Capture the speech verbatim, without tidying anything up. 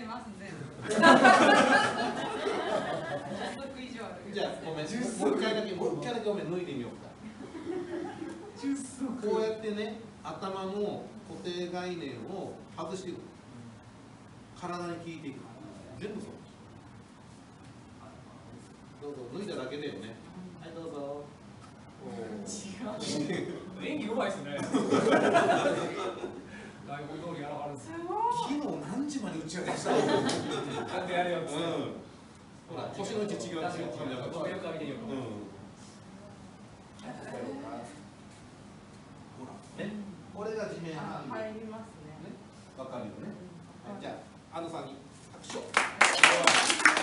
ます全部。以上ある。 じゃあごめん、もう一回だけもう一回だけごめん脱いでみようか。こうやってね、頭の固定概念を外していく。体に効いていく。全部そう。どうぞ脱いだだけだよね。はいどうぞ。 違う。演技うまいですね。台本通りやらはるんです。 昨日何時まで打ち合わせしたの？ ちゃんとやるよっつって。 ほら腰の位置違う違う違う。 よく見てみよう。 ほらね、これが地面反応。 入りますね。 わかるよね。じゃあ、安藤さんに拍手を。